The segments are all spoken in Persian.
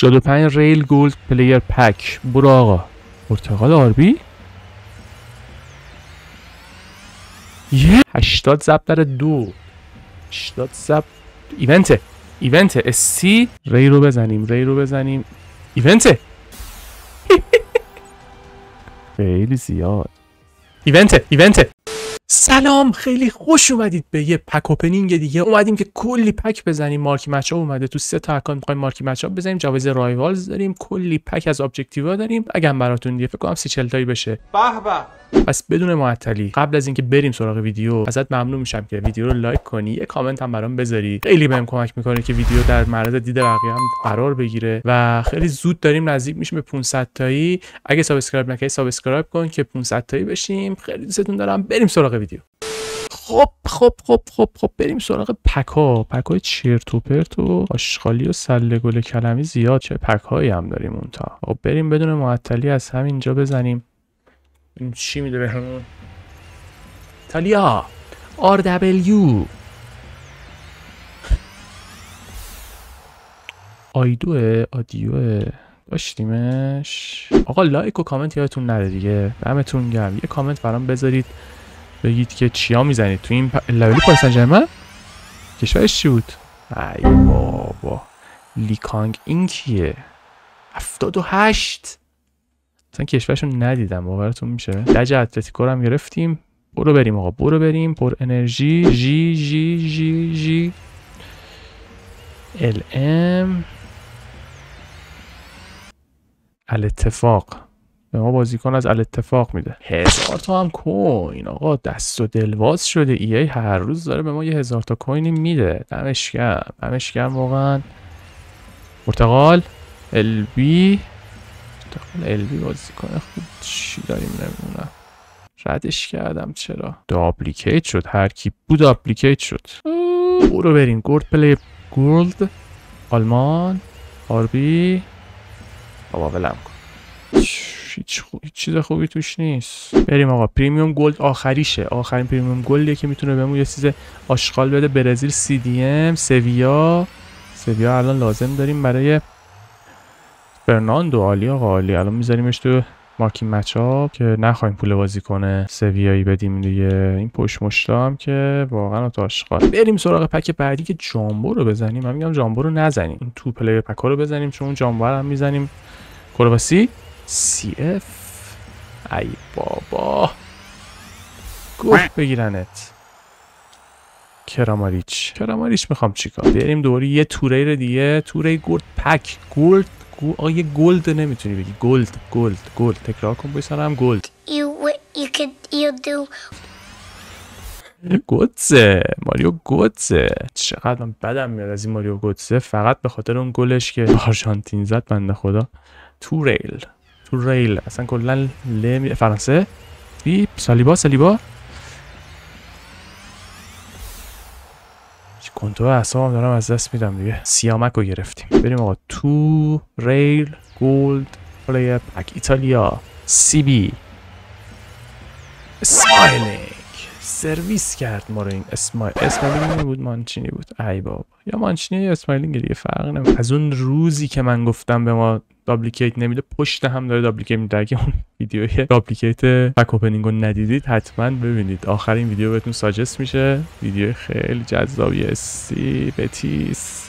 85 ریل گولد پلیر پک. برو آقا. پرتغال آربی 80 ضرب در 2. 80 ضرب ایونت استی. ری رو بزنیم ایونت خیلی زیاد. ایونت سلام، خیلی خوش اومدید به یه پک اوپنینگ دیگه. اومدیم که کلی پک بزنیم. مارکی مچاپ اومده تو 3 تا اکانت می‌خوایم مارکی مچاپ بزنیم. جوایز رایوالز داریم، کلی پک از ابجکتیوا داریم. اگه براتون دیگه فکر کنم 30-40 تایی بشه. به پس بدون معطلی قبل از اینکه بریم سراغ ویدیو ازت ممنون میشم که ویدیو رو لایک کنی، یه کامنت هم برام بذاری. خیلی بهم کمک میکنه که ویدیو در معرض دید بقیه هم قرار بگیره و خیلی زود داریم نزدیک میشیم به 500 تایی. اگه سابسکرایب نکردی سابسکرایب کن که 500 تایی بشیم. خیلی دوستتون دارم. بریم سراغ ویدیو. خب بریم سراغ پکای چرت و پرت و آشغالی و سله گل کلمی زیاد. چه پکایی هم داریم اون تا. خب بریم بدون معطلی از همینجا بزنیم. این چی میده بهمون؟ ایتالیا RW آدیو داشتیمش. آقا لایک و کامنت یادتون نره دیگه. دمتون گرم. یه کامنت برام بذارید بگید که چیا میزنید تو این لولی پاریس سن ژرمن. کشورش چی بود؟ ای بابا لیکانگ این کیه؟ 78. مثلا کشورشون ندیدم. باورتون میشه؟ لج اتلتیکو رو هم گرفتیم. برو بریم آقا، برو بریم. پر انرژی جی LM الاتفاق به ما بازیکن از الاتفاق میده. 1000 تا هم کوین. آقا دست و دلواز شده. ای هر روز داره به ما 1000 تا کوینی میده. دمش گرم واقعا. پرتغال LB بازیکن خوب. چی داریم نمیدونم. ردش کردم. چرا؟ داپلیکیت شد. هر کی بود داپلیکیت شد. برو بریم. گولد آلمان آربی. بابا ولم کن. هیچ چیز خوبی توش نیست. بریم آقا. پریمیوم گولد آخریشه. آخرین پریمیوم گلدیه که میتونه بهمون یه چیز آشغال بده. برزیل CDM سویا الان لازم داریم برای فرناندو. عالی آقا عالی. الان میذاریمش تو مارکی مچاپ که نخوایم پول بازی کنه سویایی بدیم دیگه. این پشت مشتا هم که واقعا تو آشغال. بریم سراغ پک بعدی که جامبو رو بزنیم. من میگم جامبو رو نزنیم. این تو پلیر پکا رو بزنیم چون اون جامبو رو هم میزنیم. کرواسی CF. ای بابا گفت بگیرنت. کراماریچ میخوام چیکار؟ بریم دوری یه توری دیگه. توری گولد پک. آقا یه گولد نمیتونی بگی. گولد تکرار کن بایستانم. گولد گوتزه. ماریو گوتزه. چقدر من بدم میاد از این ماریو گوتزه. فقط به خاطر اون گلش که آرژانتین زد بنده خدا. تو ریل اصلا کلا فرانسه. سالیبا کنترل اعصابم دارم از دست میدم دیگه. سیامک رو گرفتیم. بریم آقا. تو ریل گولد پلیر پک ایتالیا CB اسمایلینگ سرویس کرد ما رو. این اسمایلینگ بود مانچینی بود. ای بابا یا مانچینی یا اسمایلینگ دیگه فرق نمیکنه. از اون روزی که من گفتم به ما دابلیکیت نمیده پشت هم داره دابلیکیت میده. اگه اون ویدیوی دابلیکیت پک اوپنینگ رو ندیدید حتما ببینید. آخرین ویدیو بهتون ساجست میشه. ویدیو خیلی جذابیه. استی بتیس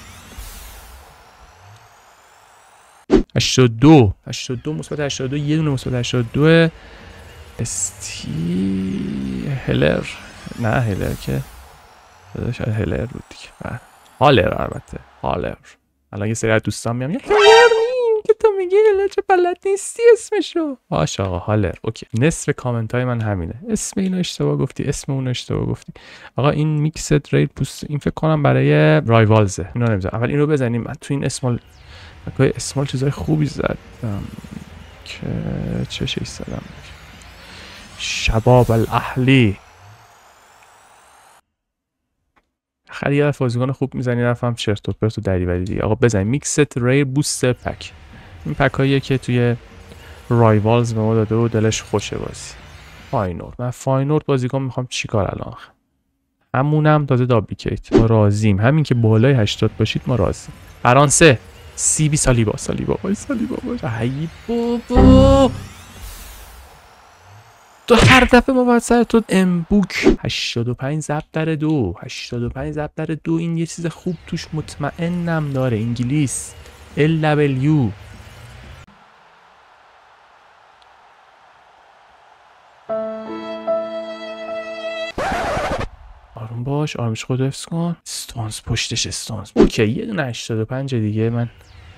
82 مثبت 82 یه دونه مثبت 82 استی هلر. نه هلر که شاید هلر بود دیگه. هالر. البته هالر. الان یه سری از دوستان میام که تو میگی هلر چه بلد نیستی اسمشو. باشه آقا هالر. اوکی. نصف کامنت های من همینه. اسم اینو اشتباه گفتی، اسم اونو اشتباه گفتی. آقا این میکسد ریل پوست این فکر کنم برای رایوالزه. اینو نمیذارم. اول اینو بزنیم. من تو این اسمال چیزای خوبی زدم که چه چیزی زدم. شباب الاهلی. خیلی یه بازیکن خوب میزنی رفتم چرت و پرت و دریوری دیگه. آقا بزنیم میکست ری بوستر پک. این پکاییه که توی رایوالز به ما داده و دلش خوشه بازی. من فاینورد بازیکن میخوام چیکار الان؟ همونم داده دابلیکیت. ما راضیم. همین که بالای 80 باشید ما راضیم. فرانسه سی بی سالیبا باش. ای بابا تو هر دفعه ما باید سر تو امبوک. 85 ضرب در 2 85 ضرب در 2 این یه چیز خوب توش مطمئنم داره. انگلیس LW. آروم باش، آرامش خود حفظ کن. استونز پشتش، استونز. اوکی یه دونه 85 دیگه. من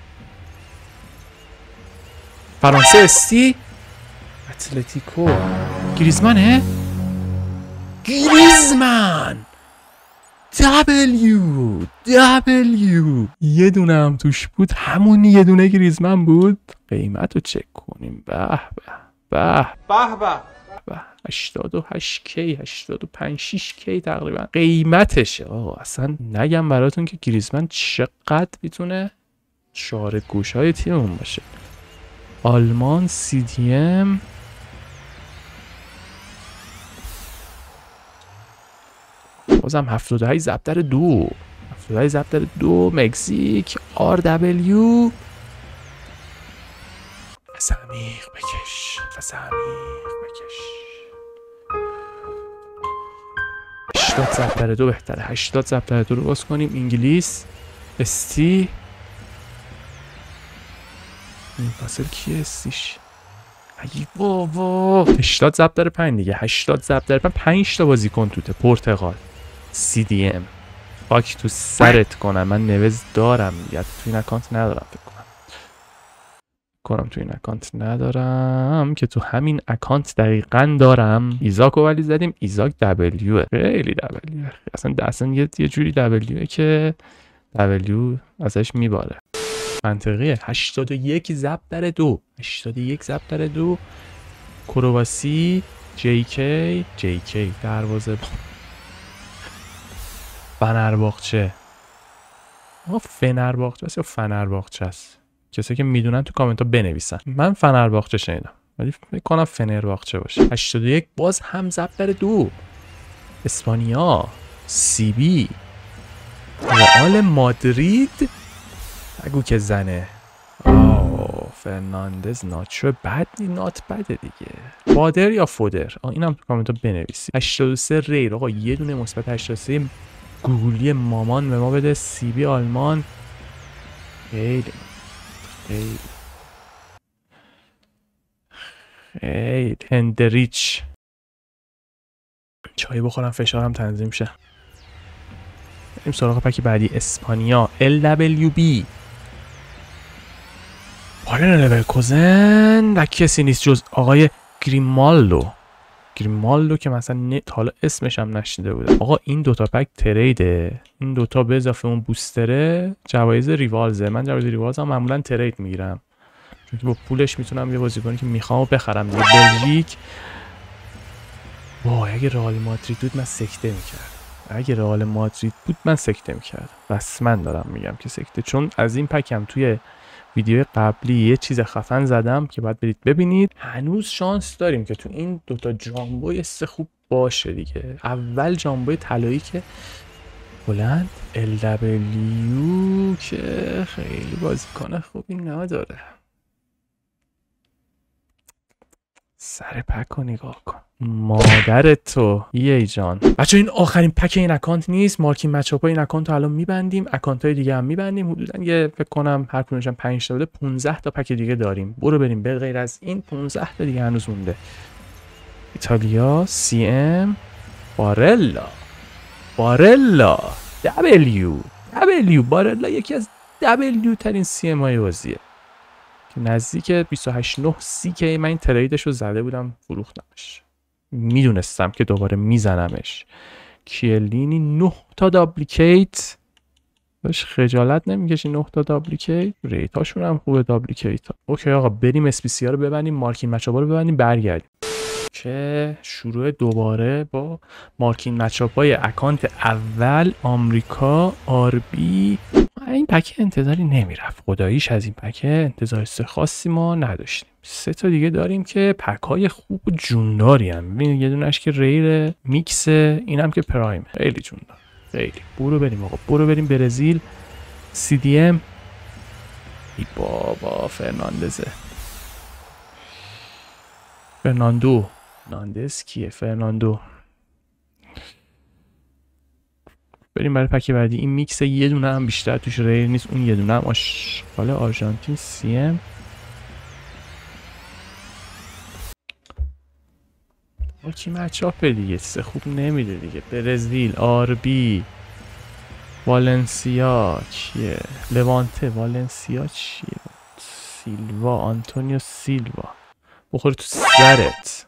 فرانسه استی اتلتیکو. گریزمنه؟ گریزمن دبلیو یه دونه هم توش بود، همون یه دونه گریزمن بود. قیمت رو چک کنیم. به 88k 85-6k تقریبا قیمتشه. آقا اصلا نگم براتون که گریزمن چقدر میتونه شاره گوشهای تیممون باشه. آلمان CDM بازم 78 ضرب در 2 78 ضرب در 2. مکزیک RW. نفس عمیق بکش. 80 ضرب در 2 بهتره. 80 ضرب در 2 رو باز کنیم. انگلیس ST. این فاصل کیه استیش؟ ای بابا 80 ضرب در 5 دیگه. 80 ضرب در 5 تا بازیکن توته. پرتغال CDM. خاک تو سرت کنم. من نوز دارم دیگه. تو این اکانت ندارم فکر کنم. تو این اکانت ندارم که تو همین اکانت دقیقاً دارم. ایزاکو ولی زدیم. ایزاک دبلیوه. خیلی دبلیوه. اصلا یه جوری دبلیوه که دبلیو ازش میباره. منطقیه. 81 ضرب در 2 81 ضرب در 2. کرواسی JK دروازه. فنرباغچه. فنرباغچه است یا فنرباغچه است؟ کسی که میدونن تو کامنت ها بنویسن. من فنرباغچه شنیدم ولی فکر کنم فنرباغچه باشه. 81 باز هم ضرب در 2. اسپانیا CB. رئال مادرید. بگو که زنه. فرناندز ناچو نات بده دیگه. بادر یا فودر؟ اینم تو کامنت ها بنویسید. 83 ریر. آقا یه دونه مثبت 83 گوگلی مامان به ما بده. CB آلمان. خیلی هندریچ. چای بخورم فشارم تنظیم شه. بریم سراغ پک بعدی. اسپانیا LWB. بایرن لورکوزن و کسی نیست جز آقای گریمالدو که مثلا حالا اسمش هم نشنیده بودم. آقا این دوتا پک تریده. این دوتا به اضافه اون بوستره جوایز ریوالزه. من جوایز ریوالز هم معمولا ترید میگیرم چون که با پولش میتونم یه بازیکنی که میخوام بخرم دیگه. بلژیک. وای اگه رئال مادرید بود من سکته میکردم. رسما دارم میگم که سکته، چون از این پکم توی ویدیو قبلی یه چیز خفن زدم که باید برید ببینید. هنوز شانس داریم که تو این دوتا جامبوی خوب باشه دیگه. اول جامبوی طلایی که بلند LW که خیلی بازیکن خوبی نداره. سر پک رو نگاه کن. مادر تو ای جان. بچه این آخرین پک این اکانت نیست. مارکین مچاپ این اکانت رو الان میبندیم. اکانت های دیگه هم میبندیم. حدودا یه فکر کنم هر کدومشون 5 تا بوده. 15 تا پک دیگه داریم. برو بریم. به غیر از این 15 تا دیگه هنوز مونده. ایتالیا CM بارلا W بارلا یکی از W ترین CM های بازیه که نزدیک 28.9 که من این تریدش رو زده بودم فروختمش. میدونستم که دوباره میزنمش. کیلینی 9 تا دابلیکیت. باش خجالت نمیکشی 9 تا دابلیکیت. ریتاشون هم خوبه دابلیکیت ها. اوکی آقا بریم اسپیسی ها رو ببندیم. مارکین مچاپا رو ببندیم برگردیم که شروع دوباره با مارکین مچاپای اکانت اول آمریکا RB. این پک انتظاری نمیرفت خداییش. از این پک انتظار خاصی ما نداشتیم. 3 تا دیگه داریم که پک های خوب و جونداری هم. ببینید یه دونش که ریر میکس، اینم که پرایم. خیلی جوندار خیلی. برو بریم آقا بریم برزیل. CDM ای بابا فرناندزه. فرناندو ناندز کیه؟ فرناندو. بریم برای پک بعدی. این میکس یه دونه هم بیشتر توش ریل نیست، اون یه دونه هم آشغال آرژانتین سی ام. کی مچاپه دیگه، سه خوب نمیده دیگه. برزیل، آربی، والنسیا کیه؟ لوانته. والنسیا چیه؟ سیلوا، آنتونیو سیلوا. بخوره تو سرت.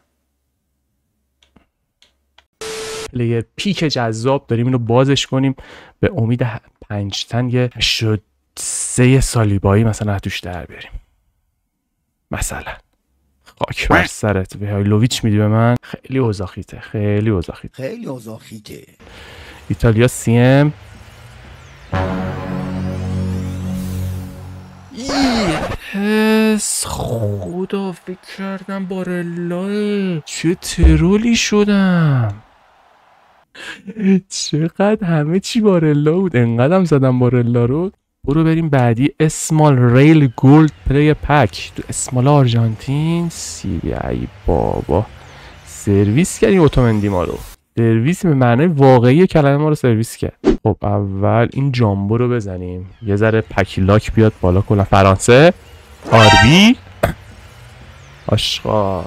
پلیر پیک جذاب داریم، اینو بازش کنیم به امید 5 تن 83 سالیبایی مثلا توش در بیاریم. مثلا خاک بر سرت. ویهایلوویچ میدی به من؟ خیلی اوزاخیته، خیلی اوزاخیته، خیلی اوزاخیته. ایتالیا سی ام. خدا فکر کردم بارلا. چه ترولی شدم. چقدر همه چی بارلا بود، انقدرم زدم بارلا رو. برو بریم بعدی. اسمال ریل گولد پلی پک تو اسمال آرژانتین سی بی. ای بابا سرویس کردی اوتومندی ما رو. سرویس به معنای واقعی کلمه ما رو سرویس کرد. خب اول این جامبو رو بزنیم یه ذره پکیلاک بیاد بالا. کلا فرانسه. آربی آشغال.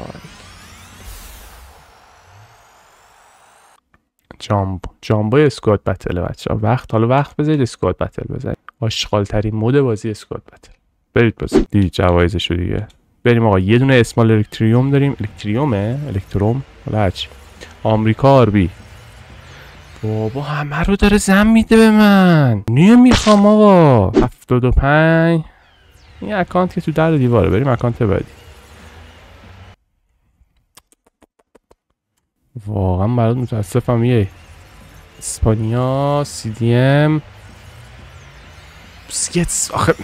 جامبو اسکواد بتله بچه ها. حالا وقت بذارید اسکواد بتل بزنید. آشغال ترین مود بازی اسکواد بتل. برید بازید. دیدید جوایزشو دیگه. بریم آقا. یه دونه اسمال الکتریوم داریم. الکتروم حالا هرچی. آمریکا آربی. بابا همه رو داره زن میده به من. نمیخوام آقا. 75. این اکانت که تو در دیواره. بریم اکانت بعدی. واقعا برات متاسفم. یه اسپانیا سی دی ام بسکتس. آخه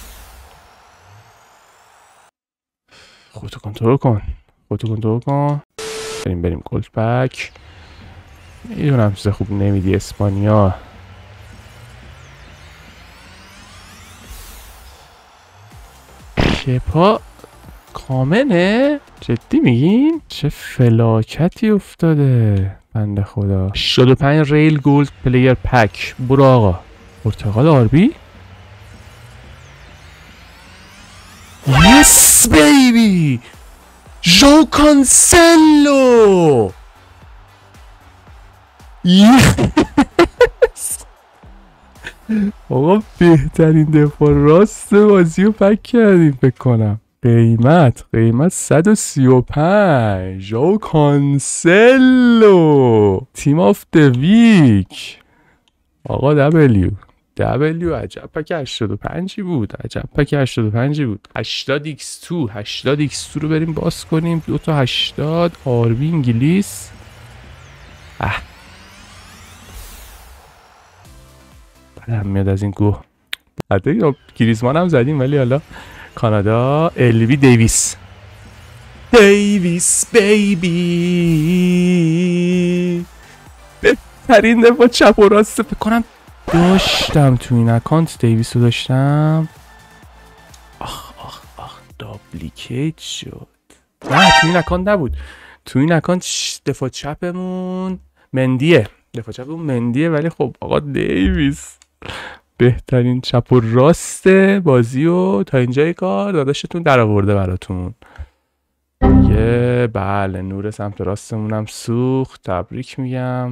خودتو کنترل کن. بریم گلد پک. میدونم چیز خوب نمیدی. اسپانیا کپا کامنه؟ جدی میگین؟ چه فلاکتی افتاده بنده خدا. 85 ریل گولد پلیر پک. برو آقا. پرتغال آربی. یس بیبی ژو کانسلو. یس آقا بهترین دفاع راست بازی رو پک کردیم فکر کنم. قیمت 135. ژو کانسلو تیم آف د ویک. آقا دبلیو عجب پک 85 بود. 80 x2 رو بریم باز کنیم. 2 تا 80 آربی انگلیس. بعدم میاد از این گوه. حتی گریزمان هم زدیم ولی حالا کانادا. الوی دیویس بیبی. بهترین دفاع چپ و راست فکر کنم داشتم تو این اکانت. دیویس رو داشتم. آخ دابلیکیت شد. نه تو این اکانت نبود. تو این اکانت دفاع چپمون مندیه. ولی خب آقا دیویس بهترین چپ و راست بازی و تا اینجای کار داداشتون در آورده براتون. بله نور سمت راستمون هم سوخت. تبریک میگم.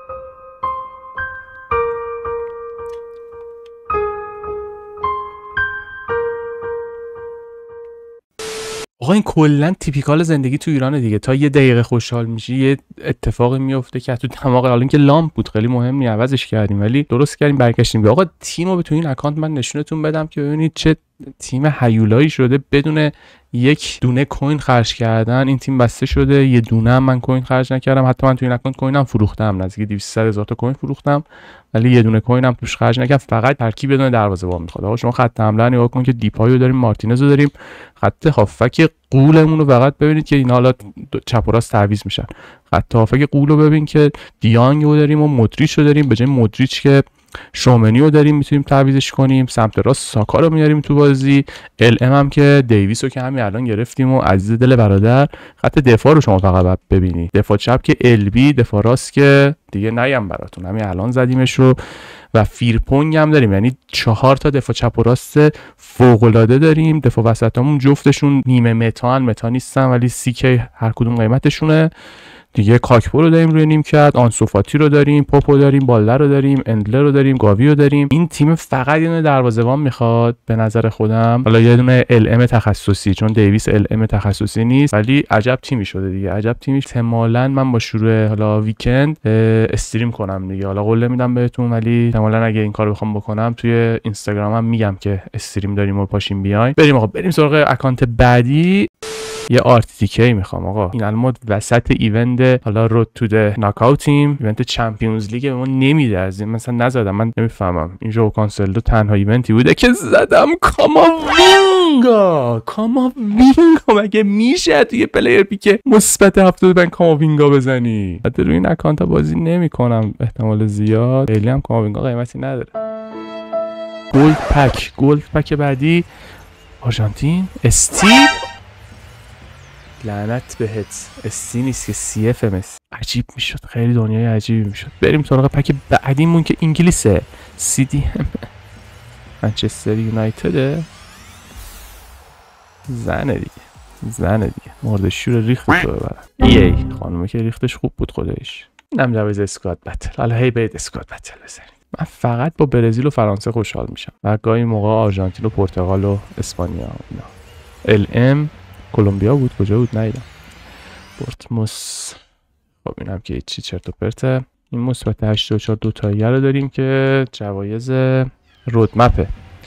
آقا این کلا تیپیکال زندگی تو ایرانه دیگه. تا یه دقیقه خوشحال میشی یه اتفاقی میفته که تو دماغ. حالا اینکه لامپ بود خیلی مهم نی، عوضش کردیم ولی درست کردیم برگشتیم. آقا تیمو به تو این اکانت من نشونتون بدم که ببینید چه تیم هیولایی شده. بدون یک دونه کوین خرج کردن این تیم بسته شده. یه دونه هم من کوین خرج نکردم. حتی من تو این اکانت کوینم فروختم. نزدیک 200,000 تا کوین فروختم ولی یه دونه کوینم توش خرج نکردم. فقط ترکیب بدون دروازه‌بان میخواد. آقا شما خط حمله نگاه کن که دیپایو داریم، مارتینز رو داریم. خط هافک قولمون رو فقط ببینید که اینا حالا چپ و راست تعویض میشن. خط هافک قول رو ببین که دیانگ رو داریم و مودریچ رو داریم. به جای مودریچ که شومنی رو داریم میتونیم تعویضش کنیم، سمت راست ساکا رو میاریم تو بازی، ال ام هم که دیویس رو که همین الان گرفتیم و عزیز دل برادر. خط دفاع رو شما فقط باید ببینید، دفاع چپ که ال بی، دفاع راست که دیگه نگم براتون همین الان زدیمش رو، و فیرپونگ هم داریم، یعنی 4 تا دفاع چپ و راست فوق العاده داریم. دفاع وسطامون جفتشون نیمه متا نیستن ولی CK هر کدوم قیمتشونه دیگه. کاکپو رو داریم روی نیمکت، آنسوفاتی رو داریم، پاپو داریم، بالر رو داریم، اندلر رو داریم، گاوی رو داریم. این تیم فقط یه دونه دروازه‌بان میخواد به نظر خودم، حالا یه دونه ال ام تخصصی، چون دیویس ال ام تخصصی نیست، ولی عجب تیمی شده دیگه، عجب تیمی. احتمالاً من با شروع حالا ویکند استریم کنم دیگه، حالا قول میدم بهتون، ولی احتمالاً اگه این کارو بخوام بکنم توی اینستاگرامم میگم که استریم داریم و پاشیم بیاین. بریم آقا، بریم سراغ اکانت بعدی. یه RTTK میخوام آقا. این الان ما وسط ایونت حالا رود تو ده ناکاوت تیم، ایونت چمپیونز لیگ به ما نمیده، از این مثلا نزدم، من نمیفهمم. این جو کانسلو تنها ایونتی بوده که زدم. کاماوینگا مگه میشه توی پلیر پیک مثبت 70 بن کاماوینگا بزنی؟ حتی روی این اکانت بازی نمیکنم احتمال زیاد، خیلی هم کاماوینگا قیمتی نداره. گولد پک بعدی آرژانتین استی. لعنت بهت، استی نیست که CFMS. عجیب میشد، خیلی دنیای عجیبی میشد. بریم سراغ پک بعدیمون که انگلیسه. CDM منچستر یونایتد. زنه دیگه مردشور ریخت تو ببرن. ای خانومه که ریختش خوب بود خودش. اینم جوایز اسکواد بتل. حالا هی برید اسکواد بتل بزنید. من فقط با برزیل و فرانسه خوشحال میشم و گاهی موقع آرژانتین و پرتغال و اسپانیا اینا. ال ام کلمبیا بود، کجا بود نیدم. پورتموس. خب اینم که چی چرت و پرته. این مثبت 84 دو تایی رو داریم که جوایز رودمپه.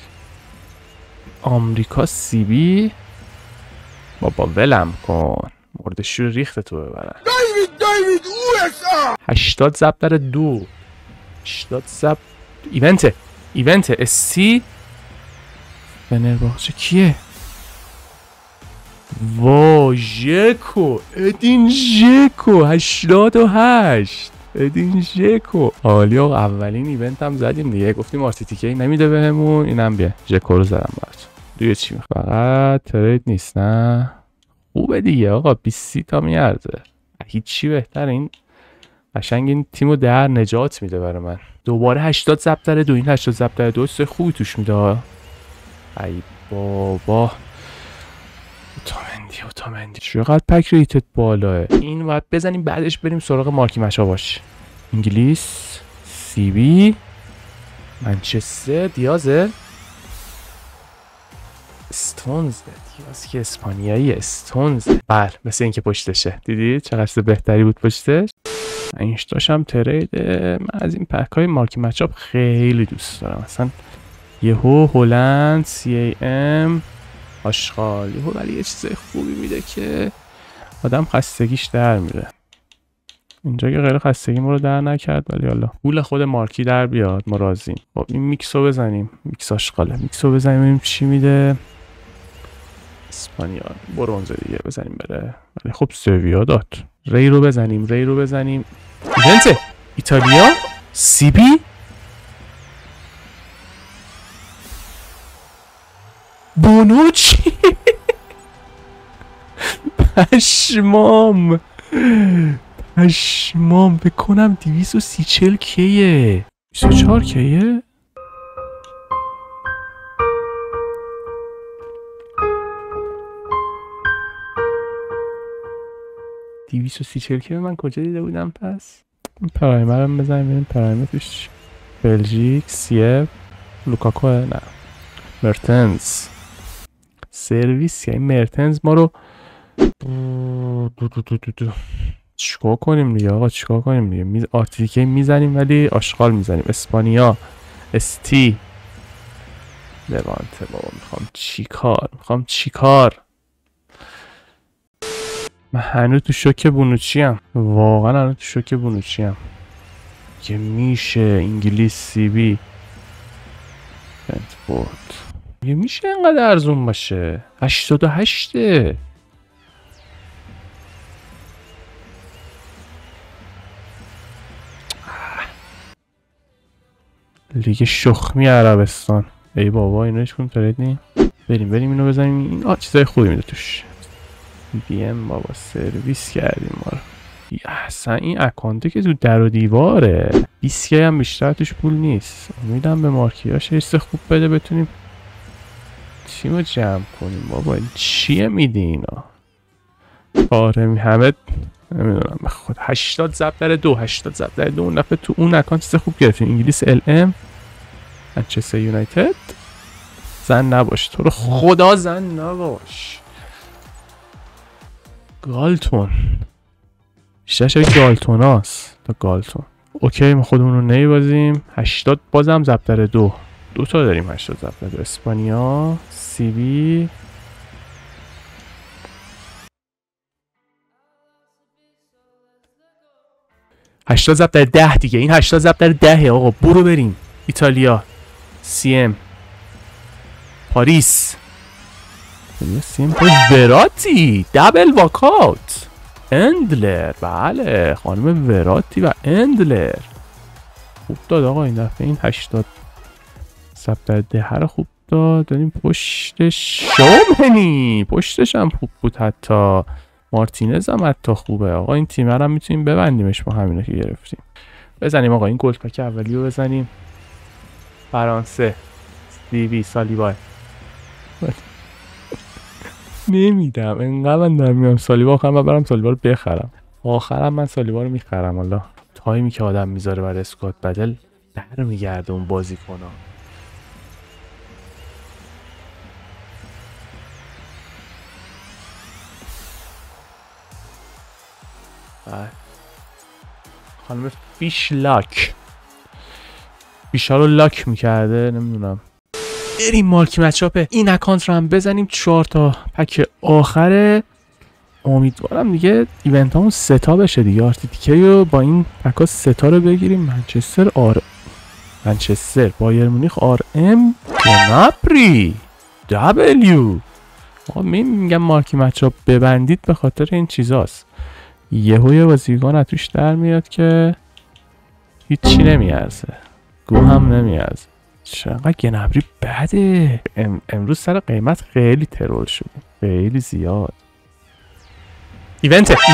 آمریکا CB. بابا ولم کن، مردشور ریخت تو ببرن. دیوید USA 80 ضرب در 2. 80 ضرب ایونت استی فنرباغچه کیه؟ ژکو، ادین ژکو 88. ادین ژکو عالی آقا. اولین ایونت هم زدیم دیگه، گفتیم RTTK نمیده بهمون، اینم بیا ژکو رو زدم براتون. دیگه چی میخواد؟ فقط ترید نیست نه؟ خوبه دیگه آقا، 20 تا میارزه، هیچی بهتر. این قشنگ این تیمو در نجات میده برای من. دوباره 80 ضرب در 2. این 80 ضرب در 2 خوبی توش میده. ای بابا اوتامندی چقدر پک ریتت بالاه. این باید بزنیم بعدش بریم سراغ مارکی مشاباش. انگلیس CB منچستر دیازه استونز. دیاز که اسپانیایی استونز. بله مثل این که پشتشه، دیدی چقدر بهتری بود پشتش. اینش داشتم ترید. من از این پک های مارکی مچاپ خیلی دوست دارم. مثلا یهو هلند CAM آشغال یهو، ولی یه چیزای خوبی میده که آدم خستگیش در میره. اینجا که غیر خستگی ما رو در نکرد، ولی حالا پول خود مارکی در بیاد ما راضیم. خب این میکس رو بزنیم، میکس آشغاله، میکس رو بزنیم ببینیم چی میده. اسپانیا برونز دیگه بزنیم بره، ولی خب سویا داد. ری رو بزنیم ایونت ایتالیا CB بونوچی. پشمام بکنم 230 کیه 24 کیه. دیویس و 30 که من کجا دیده بودم؟ پس این پرایمر هم بزنیم ببینیم پرایمر توش. بلژیک CF لوکاکو نه مرتنز سرویس. این مرتنز ما رو چیکار کنیم دیگه آقا، چیکار کنیم دیگه؟ RTTK میزنیم ولی آشغال میزنیم. اسپانیا استی لوانته. بابا میخوام چیکار؟ من هنوز تو شوک بونوچی ام، واقعا هنوز تو شوک بونوچی ام که میشه. انگلیس CB بنتفورد یه میشه اینقدر ارزون باشه. 88 لیگ شخمی عربستان. ای بابا اینا هیچ کدوم ترید نی. بریم اینو بزنیم. این چیزای خوبی میده توش. بیم بابا سرویس کردیم ما رو. اصلا این اکانته که تو در و دیواره. 20 هم بیشتر توش پول نیست. امیدم به مارکیاش حس خوب بده بتونیم تیمو جمع کنیم. بابا چیه میدی اینا؟ آره همه نمیدونم به خود 80 ضرب در 2 80 ضرب در 2 اون دفعه تو اون اکانت چیز خوب گرفتیم. انگلیس LM منچستر یونایتد. زن نباش تو رو خدا زن نباش. گالتون بیشتر شبیه گالتوناست تا گالتون. اوکی ما خودمون رو نمیبازیم. 80 بازم ضرب در 2 تا داریم. 80 ضرب در 2 اسپانیا CB 80 ضرب در 10 دیگه. این 80 ضرب در 10 آقا. برو بریم. ایتالیا CM پاریس CM وراتی دبل واکاوت اندلر. بله خانم وراتی و اندلر خوب داد آقا این دفعه. این 80 ضرب در 10 رو خوب داد. دادیم پشتش شومنی. پشتش هم خوب بود. حتی مارتینز هم حتی خوبه آقا. این تیم هم میتونیم ببندیمش با همینه که گرفتیم. بزنیم آقا این گلد پک اولی رو بزنیم. فرانسه دیوی سالیبا. نمیدم انقدر من دارم میام سالیبا. آخر من برم سالیبا رو بخرم. آخرم من سالیبا رو میخرم. الله تایمی که آدم میذاره برای اسکواد بدل برمیگرده اون بازیکن‌ها. خانم فیش لاک فیشا رو لاک میکرده. نمیدونم. بریم مالکی مچاپه این اکانت رو هم بزنیم. 4 تا پک آخره. امیدوارم دیگه ایونت همون 3 تا بشه دیگه. RTTK رو با این پکا 3 تا رو بگیریم. منچستر بایر مونیخ RM ناپری W. میگم مالکی مچاپ ببندید به خاطر این چیزاست. یه بازیکن توش در میاد که هیچی نمیارزه. گو هم نمیارزه. چقدر گنبری بده. امروز سر قیمت خیلی ترول شد. خیلی زیاد. ایونته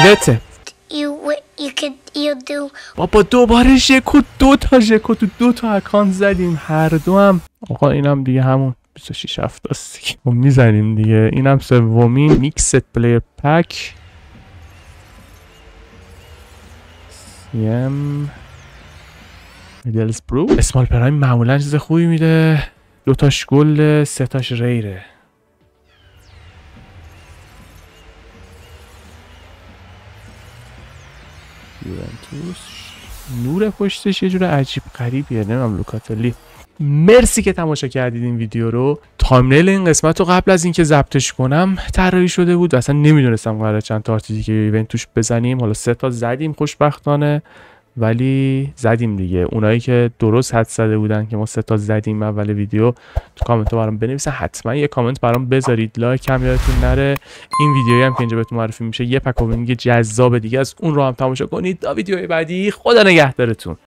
بابا دوباره ژکو 2 تا ژکو تو 2 تا اکانت زدیم. هر دو هم آقا اینم دیگه همون 26 7 است دیگه. ما میزنیم دیگه. اینم سومین میکست پلیر پک. CM میدلزبرو اسمال پرایم معمولا چیز خوبی میده. 2 تاش گل 3 تاش ریره. یوونتوس نور پشتش یه جور عجیب غریبیه. نمیدونم لوکاتلی. مرسی که تماشا کردید این ویدیو رو. تایمنیل این قسمت رو قبل از اینکه ضبطش کنم طراحی شده بود. اصلا نمیدونستم قراره چند تا RTTK ایونت توش بزنیم. حالا 3 تا زدیم خوشبختانه. ولی زدیم دیگه. اونایی که درست حد زده بودن که ما 3 تا زدیم اول ویدیو تو کامنت ها برام بنویسن. حتما یه کامنت برام بذارید. لایک هم یادتون نره. این ویدیویی هم که اینجا بهتون معرفی میشه یه پک اوپنینگ جذاب دیگه از اون رو هم تماشا کنید تا ویدیوهای بعدی. خدا نگهدارتون.